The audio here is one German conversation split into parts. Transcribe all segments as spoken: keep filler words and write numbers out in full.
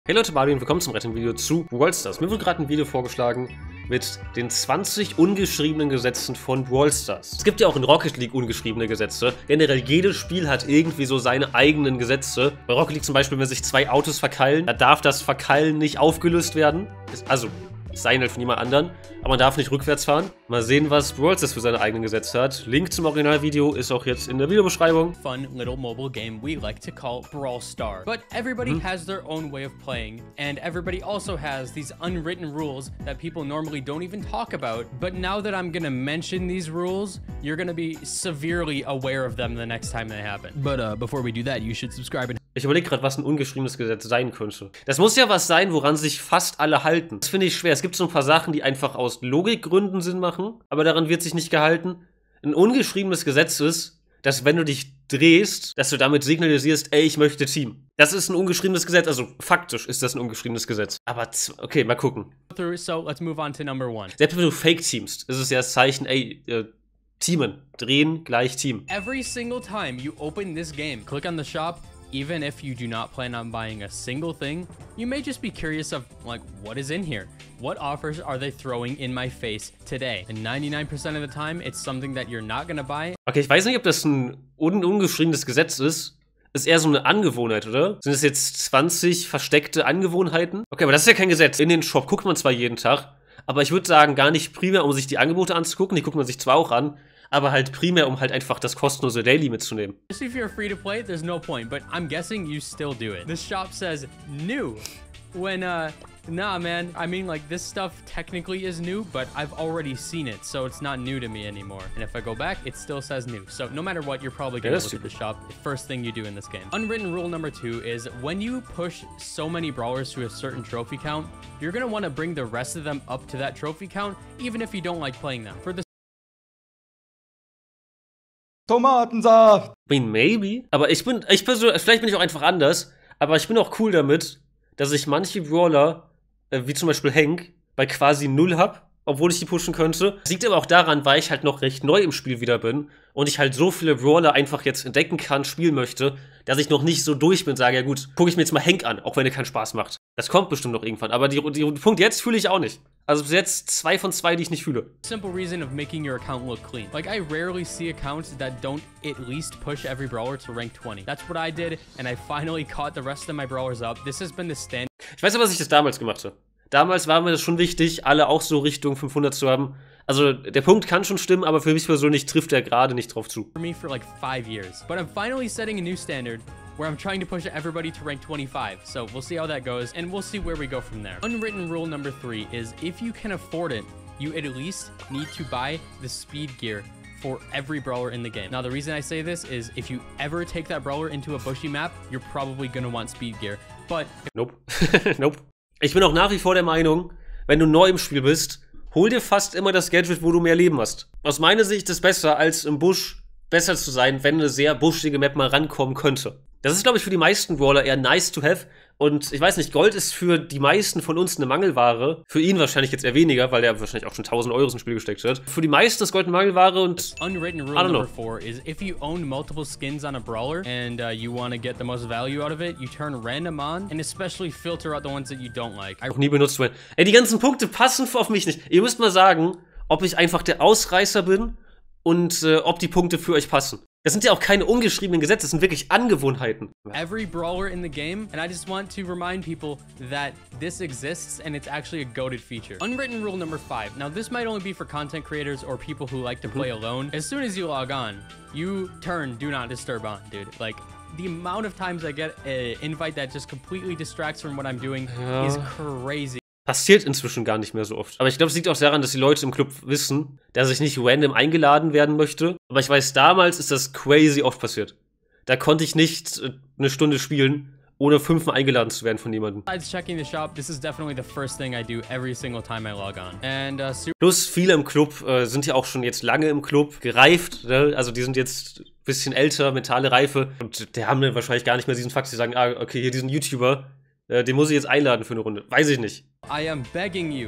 Hey Leute, Mario und willkommen zum Rettung-Video zu Brawl Stars. Mir wurde gerade ein Video vorgeschlagen mit den zwanzig ungeschriebenen Gesetzen von Brawl Stars. Es gibt ja auch in Rocket League ungeschriebene Gesetze. Generell jedes Spiel hat irgendwie so seine eigenen Gesetze. Bei Rocket League zum Beispiel, wenn sich zwei Autos verkeilen, da darf das Verkeilen nicht aufgelöst werden. Also, es sei halt von jemand anderen. Aber man darf nicht rückwärts fahren. Mal sehen, was Brawl Stars für seine eigenen Gesetze hat. Link zum Originalvideo ist auch jetzt in der Videobeschreibung. Fun little mobile game we like to call Brawl Stars. But everybody Mhm. has their own way of playing, and everybody also has these unwritten rules that people normally don't even talk about. But now that I'm gonna mention these rules, you're gonna be severely aware of them the next time they happen. But uh, before we do that, you should subscribe and Ich überlege gerade, was ein ungeschriebenes Gesetz sein könnte. Das muss ja was sein, woran sich fast alle halten. Das finde ich schwer. Es gibt so ein paar Sachen, die einfach aus Logikgründen Sinn machen, aber daran wird sich nicht gehalten. Ein ungeschriebenes Gesetz ist, dass wenn du dich drehst, dass du damit signalisierst, ey, ich möchte Team. Das ist ein ungeschriebenes Gesetz, also faktisch ist das ein ungeschriebenes Gesetz. Aber, okay, mal gucken. through, so let's move on to number one. Selbst wenn du fake-teamst, ist es ja das Zeichen, ey, äh, teamen. Drehen gleich Team. Every single time you open this game, click on the shop. Even if you do not plan on buying a single thing, you may just be curious of, like, what is in here? What offers are they throwing in my face today? And ninety-nine percent of the time, it's something that you're not gonna buy. Okay, ich weiß nicht, ob das ein un ungeschriebenes Gesetz ist. Ist eher so eine Angewohnheit, oder? Sind es jetzt zwanzig versteckte Angewohnheiten? Okay, aber das ist ja kein Gesetz. In den Shop guckt man zwar jeden Tag, aber ich würde sagen, gar nicht primär, um sich die Angebote anzugucken. Die guckt man sich zwar auch an, aber halt primär, um halt einfach das kostenlose Daily mitzunehmen. If you're free to play, there's no point, but I'm guessing you still do it. The shop says new. When, uh, nah, man, I mean, like, this stuff technically is new, but I've already seen it, so it's not new to me anymore. And if I go back, it still says new. So no matter what, you're probably gonna Yeah, look that's at the shop the first thing you do in this game. Unwritten rule number two is when you push so many brawlers to a certain trophy count, you're gonna want to bring the rest of them up to that trophy count, even if you don't like playing them. For the I Tomatensaft! mean, maybe. Aber ich bin, ich persönlich, vielleicht bin ich auch einfach anders, aber ich bin auch cool damit, dass ich manche Brawler, äh, wie zum Beispiel Hank, bei quasi null hab, obwohl ich die pushen könnte. Das liegt aber auch daran, weil ich halt noch recht neu im Spiel wieder bin und ich halt so viele Brawler einfach jetzt entdecken kann, spielen möchte, dass ich noch nicht so durch bin und sage, ja gut, gucke ich mir jetzt mal Hank an, auch wenn er keinen Spaß macht. Das kommt bestimmt noch irgendwann, aber die, die, die Punkt jetzt fühle ich auch nicht. Also bis jetzt zwei von zwei, die ich nicht fühle. simple reason of making your account look clean. Like, I rarely see accounts that don't at least push every brawler to rank twenty. That's what I did, and I finally caught the rest of my brawlers up. This has been the standard Ich weiß aber, was ich das damals gemacht habe. Damals war mir das schon wichtig, alle auch so Richtung fünfhundert zu haben. Also der Punkt kann schon stimmen, aber für mich persönlich trifft er gerade nicht drauf zu. for me for like five years. But I'm finally setting a new standard where I'm trying to push everybody to rank twenty-five. So we'll see how that goes, and we'll see where we go from there. Unwritten rule number three is if you can afford it, you at least need to buy the speed gear for every brawler in the game. Now, the reason I say this is if you ever take that brawler into a bushy map, you're probably gonna want speed gear. But Nope. Nope. Ich bin auch nach wie vor der Meinung, wenn du neu im Spiel bist, hol dir fast immer das Gadget, wo du mehr Leben hast. Aus meiner Sicht ist es besser, als im Busch besser zu sein, wenn eine sehr buschige Map mal rankommen könnte. Das ist, glaube ich, für die meisten Brawler eher nice to have. Und ich weiß nicht, Gold ist für die meisten von uns eine Mangelware. Für ihn wahrscheinlich jetzt eher weniger, weil er wahrscheinlich auch schon tausend Euro ins Spiel gesteckt hat. Für die meisten ist Gold eine Mangelware und unwritten rule I don't know. number four is if you own multiple skins on a brawler and uh, you want to get the most value out of it, you turn random on and especially filter out the ones that you don't like. I auch nie benutzt werden. Ey, die ganzen Punkte passen auf mich nicht. Ihr müsst mal sagen, ob ich einfach der Ausreißer bin und äh, ob die Punkte für euch passen. Das sind ja auch keine ungeschriebenen Gesetze, das sind wirklich Angewohnheiten. every brawler in the game, and I just want to remind people that this exists and it's actually a goated feature. Unwritten rule number five. Now, this might only be for content creators or people who like to play alone. As soon as you log on, you turn do not disturb on, dude. Like, the amount of times I get an invite that just completely distracts from what I'm doing Ja. is crazy. Passiert inzwischen gar nicht mehr so oft. Aber ich glaube, es liegt auch daran, dass die Leute im Club wissen, dass ich nicht random eingeladen werden möchte. Aber ich weiß, damals ist das crazy oft passiert. Da konnte ich nicht äh, eine Stunde spielen, ohne fünfmal eingeladen zu werden von jemandem. Besides checking the shop, this is definitely the first thing I do every single time I log on. And uh, super Plus, viele im Club äh, sind ja auch schon jetzt lange im Club gereift. Ne? Also die sind jetzt ein bisschen älter, mentale Reife. Und die haben dann wahrscheinlich gar nicht mehr diesen Fakt, die sagen, ah, okay, hier diesen YouTuber, äh, den muss ich jetzt einladen für eine Runde. Weiß ich nicht. I am begging you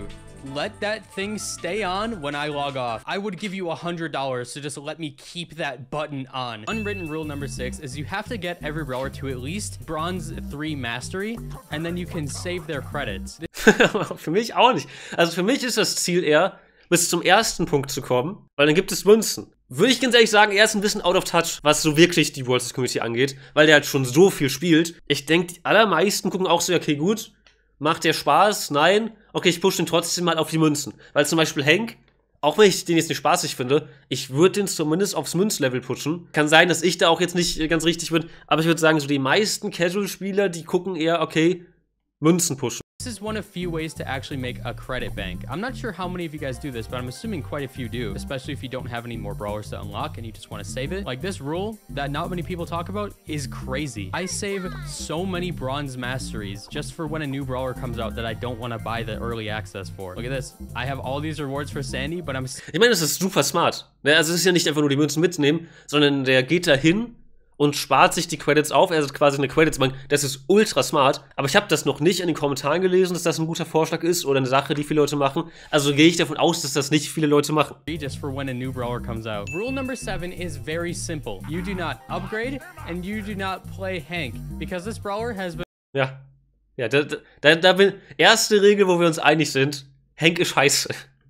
let that thing stay on when I log off. I would give you a hundred dollars to just let me keep that button on. Unwritten rule number six is you have to get every brawler to at least Bronze three Mastery, and then you can save their credits. Für mich auch nicht. Also für mich ist das Ziel eher, bis zum ersten Punkt zu kommen, weil dann gibt es Münzen. Würde ich ganz ehrlich sagen, er ist ein bisschen out of touch, was so wirklich die Brawl Stars Community angeht, weil der halt schon so viel spielt. Ich denke, die allermeisten gucken auch so, okay, gut, macht der Spaß? Nein? Okay, ich pushe den trotzdem mal auf die Münzen. Weil zum Beispiel Hank, auch wenn ich den jetzt nicht spaßig finde, ich würde den zumindest aufs Münzlevel pushen. Kann sein, dass ich da auch jetzt nicht ganz richtig bin, aber ich würde sagen, so die meisten Casual-Spieler, die gucken eher, okay, Münzen pushen. This is one of few ways to actually make a credit bank. I'm not sure how many of you guys do this, but I'm assuming quite a few do, especially if you don't have any more brawlers to unlock and you just want to save it. Like this rule that not many people talk about is crazy. I save so many bronze masteries just for when a new brawler comes out that I don't want to buy the early access for. Look at this. I have all these rewards for Sandy, but I'm... Ich meine, das ist super smart. Also es ist ja nicht einfach nur die Münzen mitnehmen, sondern der geht da hin und spart sich die Credits auf. Er hat quasi eine Credits-Bank. Das ist ultra smart. Aber ich habe das noch nicht in den Kommentaren gelesen, dass das ein guter Vorschlag ist oder eine Sache, die viele Leute machen. Also gehe ich davon aus, dass das nicht viele Leute machen. Just for when a new brawler comes out. Rule number seven is very simple. You do not upgrade and you do not play Hank because this brawler has been... Ja. Ja, da, da, da bin... Erste Regel, wo wir uns einig sind. Hank ist scheiße.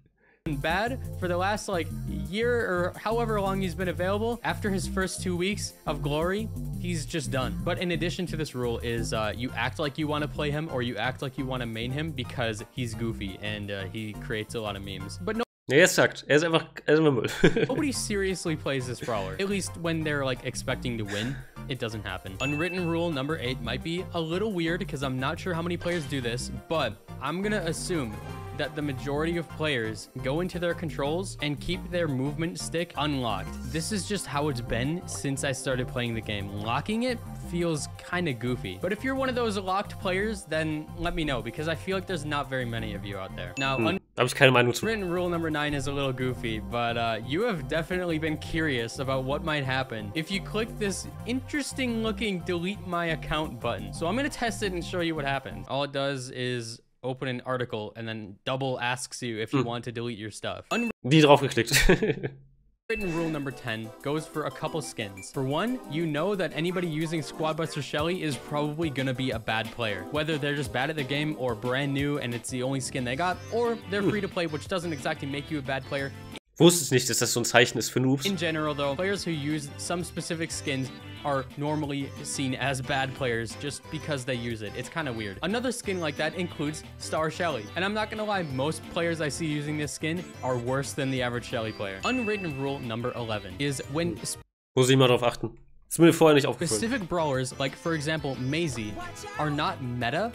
Bad for the last like year or however long he's been available. After his first two weeks of glory, he's just done. But in addition to this rule is uh, you act like you want to play him or you act like you want to main him because he's goofy and uh, he creates a lot of memes. But no. Ja, er sagt, er ist einfach, er ist immer Müll. Nobody seriously plays this brawler. At least when they're like expecting to win, it doesn't happen. Unwritten rule number eight might be a little weird because I'm not sure how many players do this, but I'm gonna assume that the majority of players go into their controls and keep their movement stick unlocked. This is just how it's been since I started playing the game. Locking it feels kind of goofy. But if you're one of those locked players, then let me know because I feel like there's not very many of you out there. Now, hm, habe ich keine Meinung zu. Unwritten rule number nine is a little goofy, but uh, you have definitely been curious about what might happen if you click this interesting looking delete my account button. So I'm gonna test it and show you what happens. All it does is open an article and then double asks you if you hm. want to delete your stuff. Die draufgeklickt. Unwritten rule number ten goes for a couple skins. For one, you know that anybody using Squad Buster Shelly is probably gonna be a bad player. Whether they're just bad at the game or brand new and it's the only skin they got, or they're free to play, which doesn't exactly make you a bad player. Wusste es nicht, dass das so ein Zeichen ist für Noobs. In general though, players who use some specific skins are normally seen as bad players just because they use it. It's kind of weird. Another skin like that includes Star Shelly. And I'm not gonna lie, most players I see using this skin are worse than the average Shelly player. Unwritten rule number eleven is when... Muss ich mal drauf achten. Ist mir vorher nicht aufgefallen. Specific brawlers, like for example, Maisie, are not meta.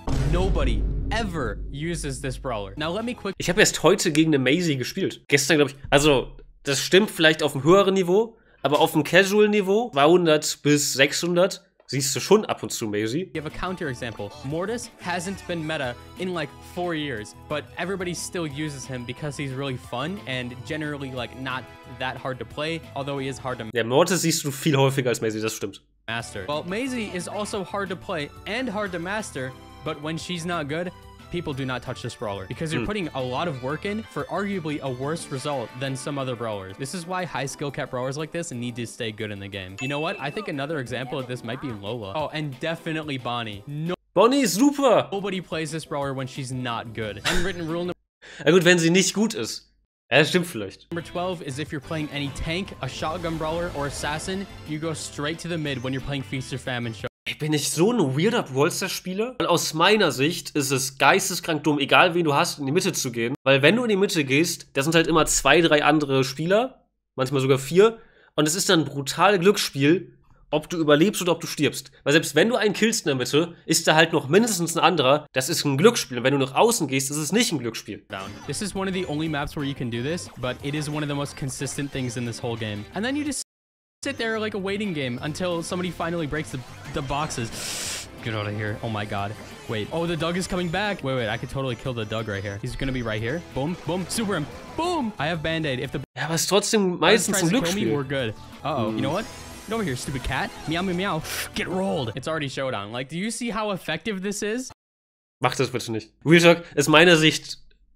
Nobody ever uses this brawler. Now let me quick... Ich habe erst heute gegen eine Maisie gespielt. Gestern, glaube ich. Also, das stimmt vielleicht auf einem höheren Niveau, aber auf dem Casual-Niveau, zweihundert bis sechshundert, siehst du schon ab und zu Maisie. You have a counter example. Mortis hasn't been meta in like four years, but everybody still uses him because he's really fun and generally like not that hard to play, although he is hard to... Ja, Mortis siehst du viel häufiger als Maisie, das stimmt. Master. Well, Maisie is also hard to play and hard to master, but when she's not good, people do not touch this brawler because you're mm. putting a lot of work in for arguably a worse result than some other brawlers. This is why high skill cap brawlers like this need to stay good in the game. You know what? I think another example of this might be Lola. Oh, and definitely Bonnie. No Bonnie ist super! Nobody plays this brawler when she's not good. Unwritten rule number... Na gut, wenn sie nicht gut ist. Ja, stimmt vielleicht. Number twelve is if you're playing any tank, a shotgun brawler, or assassin, you go straight to the mid when you're playing Feast or Famine show. Ich bin nicht so ein weirder Brawl Stars Spieler. Weil aus meiner Sicht ist es geisteskrank dumm, egal wen du hast, in die Mitte zu gehen. Weil wenn du in die Mitte gehst, da sind halt immer zwei, drei andere Spieler. Manchmal sogar vier. Und es ist dann ein brutales Glücksspiel, ob du überlebst oder ob du stirbst. Weil selbst wenn du einen killst in der Mitte, ist da halt noch mindestens ein anderer. Das ist ein Glücksspiel. Und wenn du nach außen gehst, ist es nicht ein Glücksspiel. This is one of the only maps where you can do this, but it is one of the most consistent things in this whole game. And then you just sit there like a waiting game until somebody finally breaks the, the boxes. Get out of here. Oh my god. Wait. Oh, the Doug is coming back. Wait, wait. I could totally kill the Doug right here. He's gonna be right here. Boom, boom. Super him. Boom. I have Band-Aid. If the... Ja, aber es ist trotzdem meistens ein Glücksspiel. Me, we're good. Uh-oh. Mm. You know what? Get over here, stupid cat. Meow, meow, meow. Get rolled. It's already showdown. Like, do you see how effective this is? Mach das bitte nicht. Real Talk, aus meiner Sicht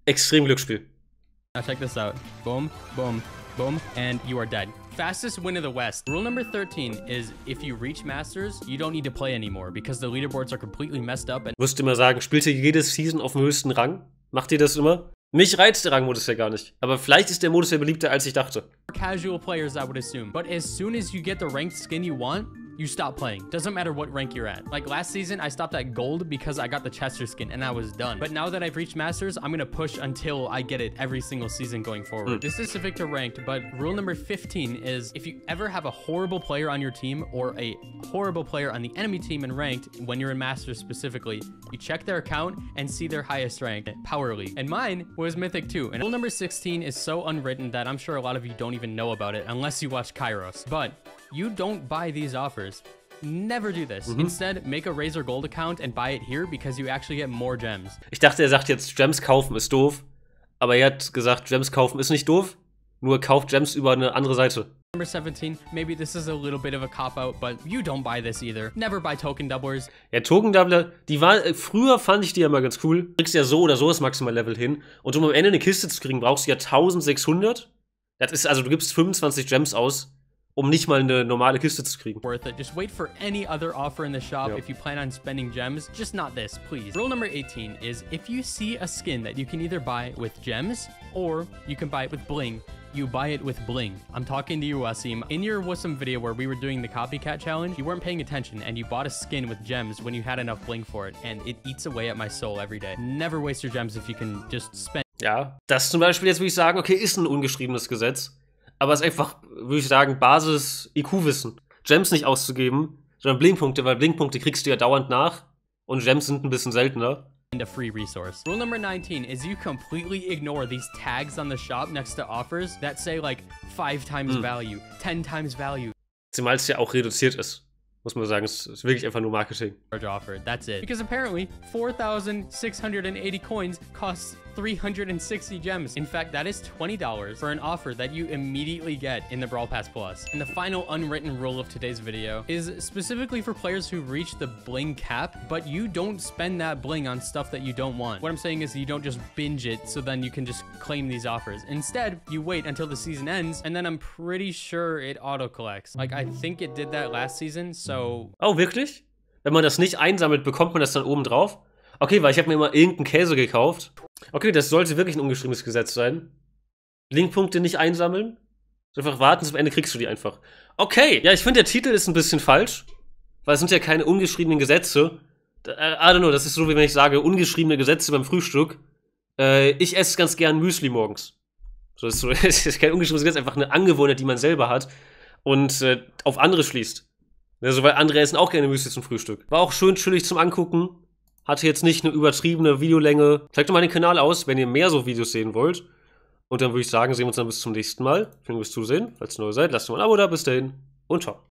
extrem Glücksspiel. Now check this out. Boom, boom, boom, and you are dead. Fastest win of the West. Rule number thirteen is if you reach Masters, you don't need to play anymore because the leaderboards are completely messed up. And Musst du immer sagen, spielt ihr jede Season auf dem höchsten Rang? Macht ihr das immer? Mich reizt der Rangmodus ja gar nicht. Aber vielleicht ist der Modus ja beliebter, als ich dachte. casual players, I would assume. But as soon as you get the ranked skin you want, you stop playing. Doesn't matter what rank you're at. Like last season, I stopped at gold because I got the Chester skin and I was done. But now that I've reached Masters, I'm gonna push until I get it every single season going forward. Mm. This is specific to ranked, but rule number fifteen is if you ever have a horrible player on your team or a horrible player on the enemy team in ranked, when you're in Masters specifically, you check their account and see their highest rank, Power League. And mine was Mythic two. And rule number sixteen is so unwritten that I'm sure a lot of you don't even know about it unless you watch Kairos. But you don't buy these offers. Never do this. Mm-hmm. Instead, make a Razor Gold account and buy it here because you actually get more gems. Ich dachte, er sagt jetzt, Gems kaufen ist doof. Aber er hat gesagt, Gems kaufen ist nicht doof. Nur kauft Gems über eine andere Seite. Number seventeen, maybe this is a little bit of a cop-out, but you don't buy this either. Never buy Token Doublers. Ja, Token Doubler, die war, äh, früher fand ich die ja mal ganz cool. Du kriegst ja so oder so das Maximal-Level hin. Und um am Ende eine Kiste zu kriegen, brauchst du ja eintausendsechshundert. Das ist also, du gibst fünfundzwanzig Gems aus, um nicht mal eine normale Kiste zu kriegen. Worth it. Just wait for any other offer in the shop Yep. if you plan on spending gems. Just not this, please. Rule number eighteen is if you see a skin that you can either buy with gems or you can buy it with bling, you buy it with bling. I'm talking to you, Wasim. In your Wasim video where we were doing the copycat challenge, you weren't paying attention and you bought a skin with gems when you had enough bling for it, and it eats away at my soul every day. Never waste your gems if you can just spend. Ja, das zum Beispiel jetzt würde ich sagen, okay, ist ein ungeschriebenes Gesetz. Aber es ist einfach, würde ich sagen, Basis-I Q-Wissen. Gems nicht auszugeben, sondern Blinkpunkte, weil Blinkpunkte kriegst du ja dauernd nach und Gems sind ein bisschen seltener. A free resource. Rule number nineteen is you completely ignore these tags on the shop next to offers that say like five times mm. value, ten times value. Zumal es ja auch reduziert ist. Muss man sagen, es ist wirklich einfach nur Marketing. Offer, that's it. Because apparently four thousand six hundred eighty coins costs three hundred sixty gems. In fact, that is twenty dollars for an offer that you immediately get in the Brawl Pass Plus. And the final unwritten rule of today's video is specifically for players who reach the bling cap, but you don't spend that bling on stuff that you don't want. What I'm saying is you don't just binge it so then you can just claim these offers. Instead, you wait until the season ends and then I'm pretty sure it auto collects. Like I think it did that last season, so Oh, wirklich? Wenn man das nicht einsammelt, bekommt man das dann oben drauf? Okay, weil ich habe mir mal irgendeinen Käse gekauft. Okay, das sollte wirklich ein ungeschriebenes Gesetz sein. Linkpunkte nicht einsammeln. Einfach warten, zum Ende kriegst du die einfach. Okay, ja, ich finde, der Titel ist ein bisschen falsch. Weil es sind ja keine ungeschriebenen Gesetze. I don't know, das ist so, wie wenn ich sage, ungeschriebene Gesetze beim Frühstück. Äh, ich esse ganz gern Müsli morgens. So, das ist, so, das ist kein ungeschriebenes Gesetz, einfach eine Angewohnheit, die man selber hat. Und äh, auf andere schließt. Also, weil andere essen auch gerne Müsli zum Frühstück. War auch schön chillig zum Angucken. Hatte jetzt nicht eine übertriebene Videolänge. Checkt doch mal den Kanal aus, wenn ihr mehr so Videos sehen wollt. Und dann würde ich sagen, sehen wir uns dann bis zum nächsten Mal. Vielen Dank fürs Zusehen. Falls ihr neu seid, lasst mal ein Abo da. Bis dahin und ciao.